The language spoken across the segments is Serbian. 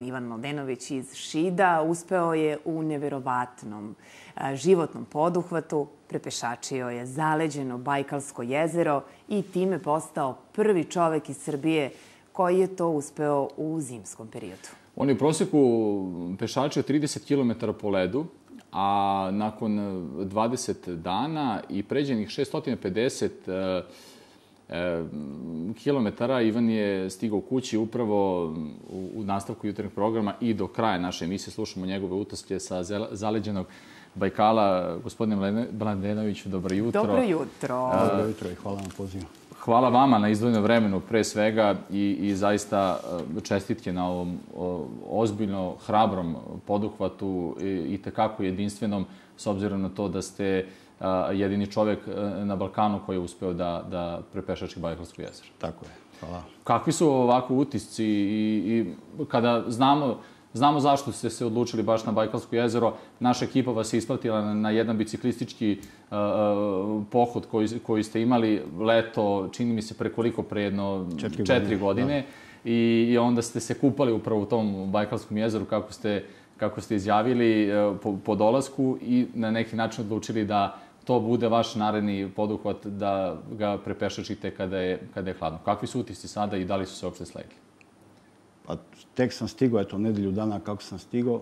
Ivan Mladenović iz Šida uspeo je u neverovatnom životnom poduhvatu, prepešačio je zaleđeno Bajkalsko jezero i time postao prvi čovek iz Srbije koji je to uspeo u zimskom periodu. On je u prosjeku pešačio 30 km po ledu, a nakon 20 dana i pređenih 650 kilometara Ivan je stigao kući upravo u nastavku jutarnjeg programa i do kraja naše emisije. Slušamo njegove utiske sa zaleđenog Bajkala. Gospodine Mladenoviću, dobro jutro. Dobro jutro. Dobro jutro i hvala na pozivu. Hvala vama na izdvojenom vremenu, pre svega, i zaista čestitke na ovom ozbiljno hrabrom poduhvatu i tekako jedinstvenom, s obzirom na to da ste jedini čovek na Balkanu koji je uspeo da prepešači Bajkalsko jezero. Tako je, hvala. Kakvi su ovako utisci i kada znamo zašto ste se odlučili baš na Bajkalsko jezero, naša ekipa vas je ispratila na jedan biciklistički pohod koji ste imali leto, čini mi se pre jedno 4 godine. I onda ste se kupali upravo u tom Bajkalskom jezeru, kako ste izjavili po dolasku i na neki način odlučili da to bude vaš naredni poduhvat, da ga prepešačite kada je hladno. Kakvi su utisci sada i da li su se uopšte slegli? Pa tek sam stigao, eto, nedelju dana kako sam stigao.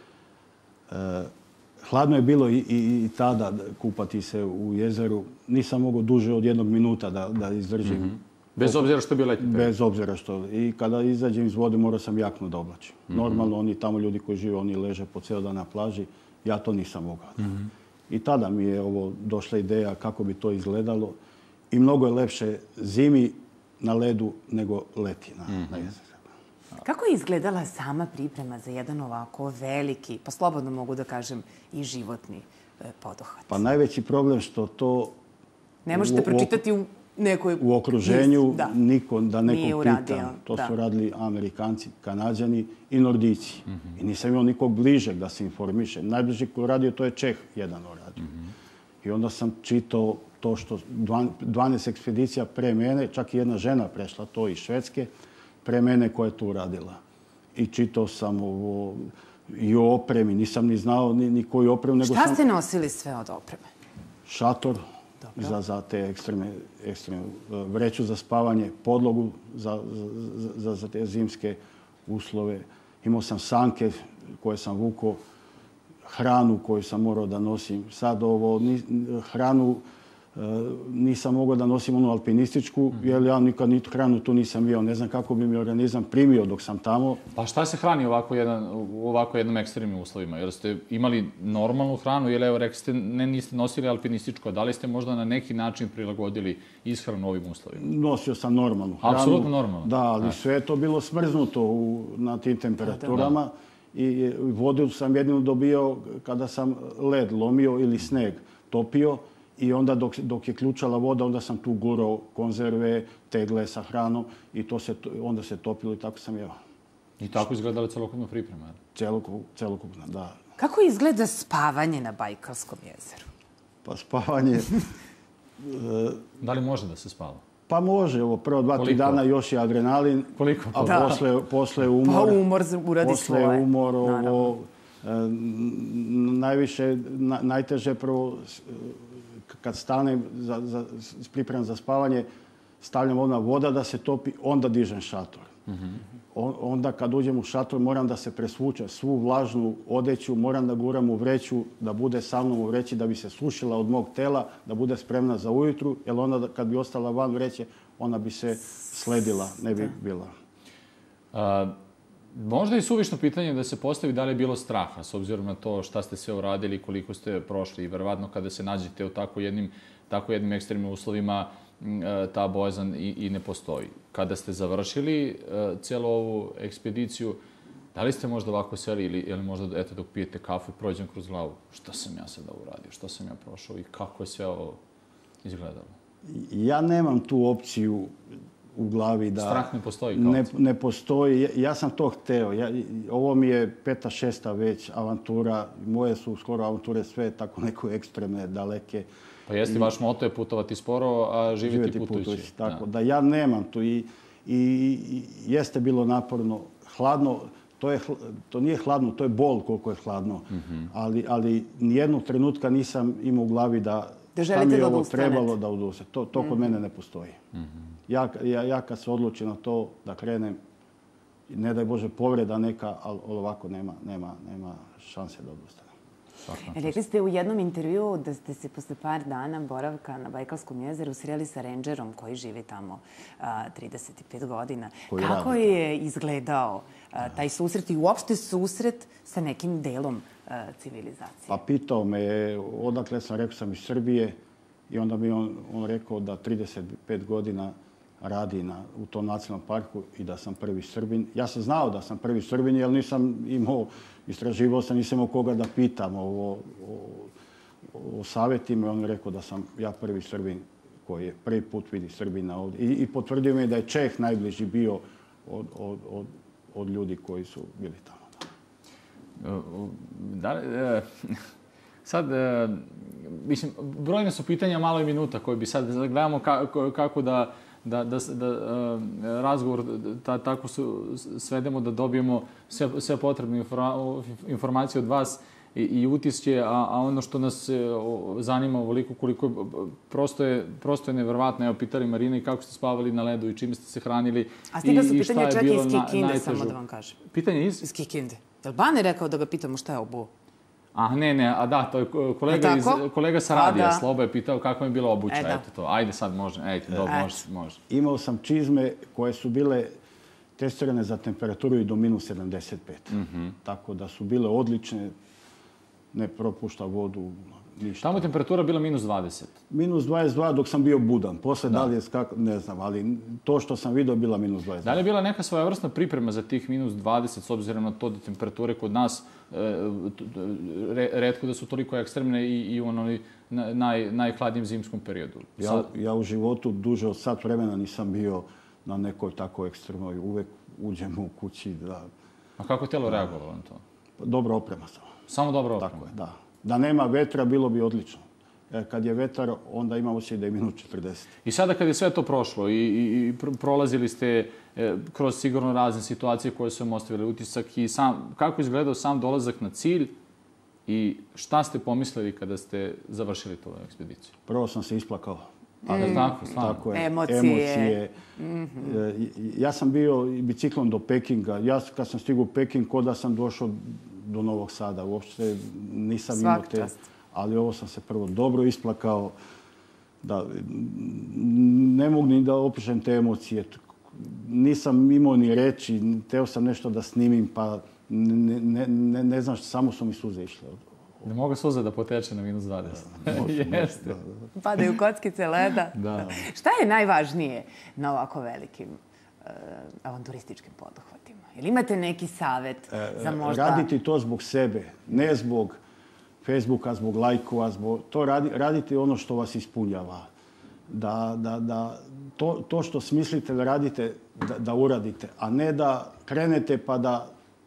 Hladno je bilo i tada kupati se u jezeru. Nisam mogao duže od 1 minuta da izdržim. Bez obzira što je bio letnji period? Bez obzira što. I kada izađem iz vode morao sam jaknu da oblačim. Normalno, oni tamo ljudi koji žive, oni leže po cijel dan na plaži. Ja to nisam mogao. I tada mi je došla ideja kako bi to izgledalo. I mnogo je lepše zimi na ledu nego leti na jezeru. Kako je izgledala sama priprema za jedan ovako veliki, pa slobodno mogu da kažem, i životni poduhvat? Pa najveći problem što to... Ne možete pročitati u nekoj... U okruženju niko da nekog pita. To su radili Amerikanci, Kanađani i Nordici. I nisam imao nikog bližeg da se informiše. Najbliži koji radio to je Čeh jedan radio. I onda sam čitao to što 12 ekspedicija pre mene, čak i jedna žena prešla to iz Švedske, pre mene koja je tu radila. I čitao sam i o opremi, nisam ni znao ni koju opremu. Šta ste nosili sve od opreme? Šator za te ekstremne, vreću za spavanje, podlogu za te zimske uslove. Imao sam sanke koje sam vukao, hranu koju sam morao da nosim. Sad hranu nisam mogao da nosim onu alpinističku, jer ja nikad ni hranu tu nisam bio. Ne znam kako bi mi organizam primio dok sam tamo. Pa šta se hrani u ovako jednom ekstremnim uslovima? Jer ste imali normalnu hranu ili, evo, rekli ste, niste nosili alpinističku, da li ste možda na neki način prilagodili ishranu ovim uslovima? Nosio sam normalnu hranu. Apsolutno normalno? Da, ali sve je to bilo smrznuto na tim temperaturama. I vodu sam jedino dobio kada sam led lomio ili sneg topio. I onda dok je ključala voda, onda sam tu gurao konzerve, tegle sa hranom i onda se topilo i tako sam jeo. I tako izgledala celokupna priprema? Celokupna, da. Kako izgleda spavanje na Bajkalskom jezeru? Pa spavanje... Da li može da se spava? Pa može, prvo 2-3 dana još je adrenalin. Koliko? A posle umor... Pa umor uradi svoje. Posle umor, najviše, najteže prvo... Kad stanem pripremam za spavanje, stavljam odmah voda da se topi, onda dižem šator. Onda kad uđem u šator moram da se presvučem svu vlažnu odeću, moram da guram u vreću, da bude sa mnom u vreći, da bi se sušila od mog tela, da bude spremna za ujutru, jer onda kad bi ostala van vreće, ona bi se sledila, ne bi bila. Možda je suvišno pitanje da se postavi da li je bilo straha, s obzirom na to šta ste sve uradili i koliko ste prošli. I verovatno kada se nađete u tako jednim ekstremnim uslovima, ta bojazan i ne postoji. Kada ste završili cijelu ovu ekspediciju, da li ste možda ovako seli ili možda, eto, dok pijete kafu i prođem kroz glavu, šta sam ja sada uradio, šta sam ja prošao i kako je sve ovo izgledalo? Ja nemam tu opciju u glavi da... Strah ne postoji? Ne postoji. Ja sam to hteo. Ovo mi je 5. 6. već avantura. Moje su skoro avanture sve tako neko ekstremne, daleke. Pa jeste, vaš moto je putovati sporo, a živjeti putujući. Tako da ja nemam tu i jeste bilo naporno, hladno. to nije hladno, to je bol koliko je hladno. Ali nijednog trenutka nisam imao u glavi da šta mi je ovo trebalo da odustane. To kod mene ne postoji. Ja kad se odlučim na to da krenem, ne daj Bože povreda neka, ali ovako nema šanse da odustane. Rekli ste u jednom intervjuu da ste se posle par dana boravka na Bajkalskom jezeru sreli sa rendžerom koji živi tamo 35 godina. Kako je izgledao taj susret i uopšte susret sa nekim delom civilizacije? Pa pitao me je odakle sam, rekao sam iz Srbije i onda mi on rekao da 35 godina radi u tom nacionalnom parku i da sam prvi Srbin. Ja sam znao da sam prvi Srbin, jer nisam imao, istraživao sam, nisam imao koga da pitam o savjetima. On je rekao da sam ja prvi Srbin koji je prvi put vidi Srbina ovdje. I potvrdio mi da je Čeh najbliži bio od ljudi koji su bili tamo. Sad, mislim, brojne su pitanja, malo je minuta koje bi sad gledamo kako da razgovor tako svedemo da dobijemo sve potrebne informacije od vas i utiske, a ono što nas zanima ovoliko koliko prosto je neverovatno. Evo, pitali Marina i kako ste spavali na ledu i čime ste se hranili. A stigla su pitanja čak i iz Kikinde, samo da vam kažem. Pitanje iz Kikinde. Je li Bane rekao da ga pitamo šta je obuo? A da, to je kolega sa radija, Sloba je pitao kako je bilo obuća. Eto to, ajde sad može, može. Imao sam čizme koje su bile testirane za temperaturu i do minus 75. Tako da su bile odlične, ne propušta vodu, ništa. Tamo je temperatura bila minus 20? Minus 22 dok sam bio budan. Posle dalje, ne znam, ali to što sam vidio bila minus 22. Da li je bila neka svojevrsna priprema za tih minus 20 s obzirom na to da temperature kod nas retko da su toliko ekstremne i u onoj najhladnijem zimskom periodu? Ja u životu duže od sat vremena nisam bio na nekoj tako ekstremnoj. Uvek uđem u kući da... A kako je telo reagovalo na to? Dobra oprema sam. Samo dobra oprema? Tako je, da. Da nema vetra, bilo bi odlično. Kad je vetar, onda ima osjećaj da je minus 40. I sada kad je sve to prošlo i prolazili ste kroz sigurno razne situacije koje su vam ostavili utisak i kako je izgledao sam dolazak na cilj i šta ste pomislili kada ste završili tu ekspediciju? Prvo sam se isplakao. Tako je. Emocije. Ja sam bio biciklom do Pekinga. Ja kad sam stigao u Peking, ko da sam došao do Novog Sada. Uopšte nisam imao te... Ali ovo sam se prvo dobro isplakao. Ne mogu ni da opišem te emocije. Nisam imao ni reći. Teo sam nešto da snimim, pa ne znam što, samo su mi suze išle. Ne mogu suze da poteče na minus 20. Jeste. Padaju kockice leda. Šta je najvažnije na ovako velikim avanturističkim poduhvatima? Ili imate neki savjet za možda... Raditi to zbog sebe, ne zbog Facebooka, zbog lajkova, to radite ono što vas ispunjava. To što smislite da radite, da uradite, a ne da krenete pa da,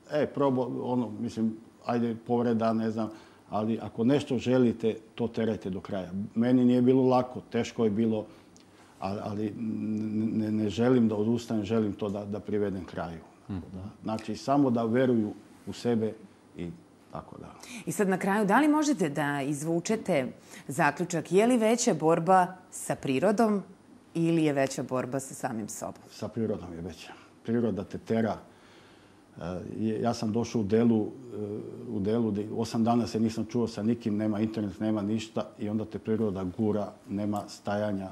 ajde povreda, ne znam, ali ako nešto želite, to terajte do kraja. Meni nije bilo lako, teško je bilo, ali ne želim da odustanem, želim to da privedem kraju. Znači, samo da veruju u sebe i tako da. I sad na kraju, da li možete da izvučete zaključak, je li veća borba sa prirodom ili je veća borba sa samim sobom? Sa prirodom je veća. Priroda te tera. Ja sam došao u Delu, 8 dana se nisam čuo sa nikim, nema internet, nema ništa i onda te priroda gura, nema stajanja.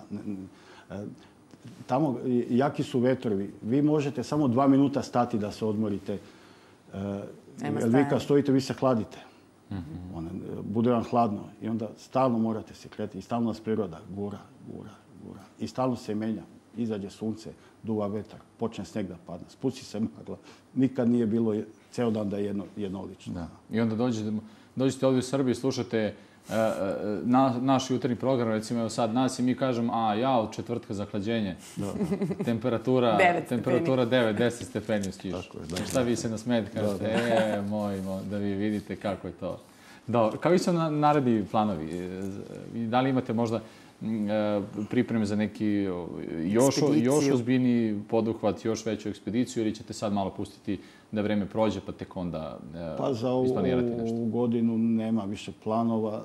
Tamo jaki su vetrovi. Vi možete samo 2 minuta stati da se odmorite. Jer vi kad stojite, vi se hladite. Bude vam hladno i onda stalno morate se kretati i stalno nas priroda gura. I stalno se menja. Izađe sunce, duva vetar, počne sneg da padne, spusti se magla. Nikad nije bilo ceo dan da je jednolično. I onda dođete ovdje u Srbiji, slušate naš jutarnji program, recimo evo sad nas i mi kažemo, od četvrtka zahlađenje. Temperatura 9-10 stepeni u stižu. Šta vi se nasmejete, kažete, moj, da vi vidite kako je to. Kako su naredni planovi? Da li imate možda pripreme za neki još ozbiljniji poduhvat, još veću ekspediciju, ili ćete sad malo pustiti da vreme prođe pa tek onda isplanirati nešto? Pa za ovu godinu nema više planova.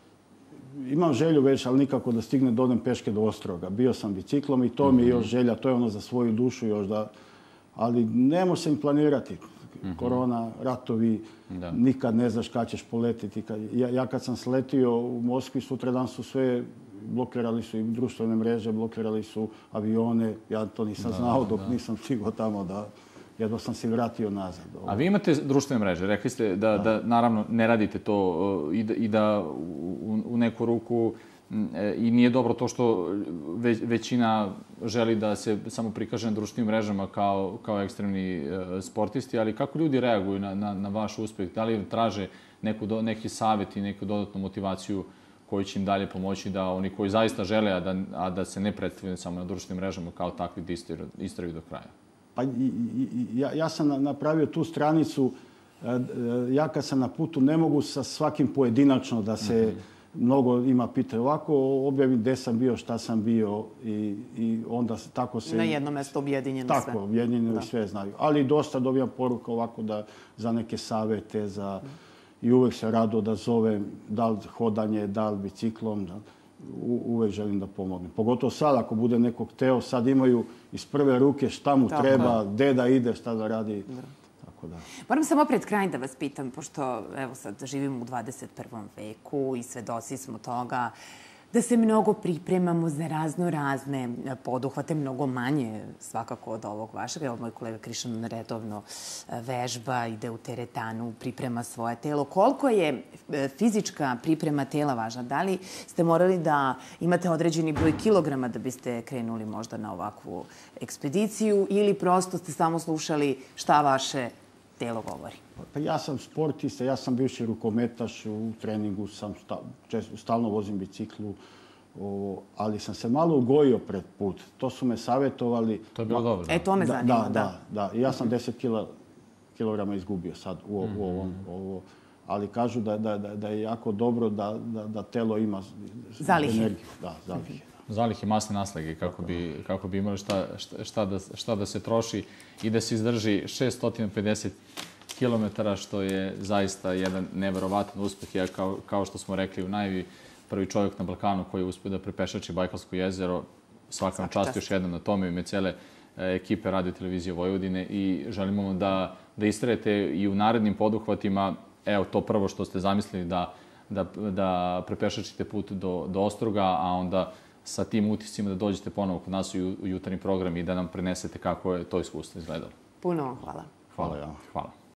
Imam želju već, ali nikako da stigne da odem peške do Ostroga. Bio sam biciklom i to mi je još želja, to je ono za svoju dušu još da... Ali ne može se im planirati. Korona, ratovi, nikad ne znaš kad ćeš poletiti. Ja kad sam sletio u Moskvi, sutradan su sve, blokirali su i društvene mreže, blokirali su avione. Ja to nisam znao dok nisam stigao tamo da... Jedno sam se vratio nazad. A vi imate društvene mreže. Rekli ste da naravno ne radite to i da u neku ruku i nije dobro to što većina želi da se samo prikaže na društvenim mrežama kao ekstremni sportisti, ali kako ljudi reaguju na vaš uspeh? Da li traže neki savjet i neku dodatnu motivaciju koju će im dalje pomoći da oni koji zaista žele, a da se ne predstavljaju samo na društvenim mrežama kao takvi, da istraju do kraja? Pa ja sam napravio tu stranicu, ja kad sam na putu ne mogu sa svakim pojedinačno da se mnogo ima pitaju. Ovako objavim gde sam bio, šta sam bio i onda tako se... Na jedno mesto objedinjeno sve. Tako, objedinjeno i sve znaju. Ali dosta dobijam poruka ovako za neke savete, i uvek se rado da zovem, da li hodanje, da li biciklom, uvek želim da pomognem. Pogotovo sad, ako bude nekog hteo, sad imaju iz prve ruke šta mu treba, gde da ide, šta da radi. Moram samo pred kraj da vas pitam, pošto evo sad živimo u 21. veku i svedoci smo toga da se mnogo pripremamo za razne poduhvate, mnogo manje svakako od ovog vašeg. Evo, moj kolega Krišan redovno vežba, ide u teretanu, priprema svoje telo. Koliko je fizička priprema tela važna? Da li ste morali da imate određeni broj kilograma da biste krenuli možda na ovakvu ekspediciju ili prosto ste samo slušali šta vaše telo govori? Pa ja sam sportista, ja sam bivši rukometaš, u treningu sam stalno vozim biciklu, ali sam se malo ugojio pred put. To su me savjetovali. To je bilo dobro. To me zanima, da. Ja sam 10 kilograma izgubio sad u ovom. Ali kažu da je jako dobro da telo ima zalihe. Da, zalihe. Zalihe masne naslage kako bi imali šta da se troši i da se izdrži 650 kilometara, što je zaista jedan neverovatan uspeh. Ja, kao što smo rekli u najavi, prvi čovjek na Balkanu koji je uspio da prepešači Bajkalsko jezero. Svaka vam čast još jednom na tome, ime cijele ekipe Radio Televizije Vojvodine, i želimo vam da istrajete i u narednim poduhvatima. Evo, to prvo što ste zamislili da prepešačite put do Ostroga, a onda sa tim utiscima da dođete ponovo kod nas u jutarnji program i da nam prenesete kako je to iskustvo izgledalo. Puno hvala. Hvala.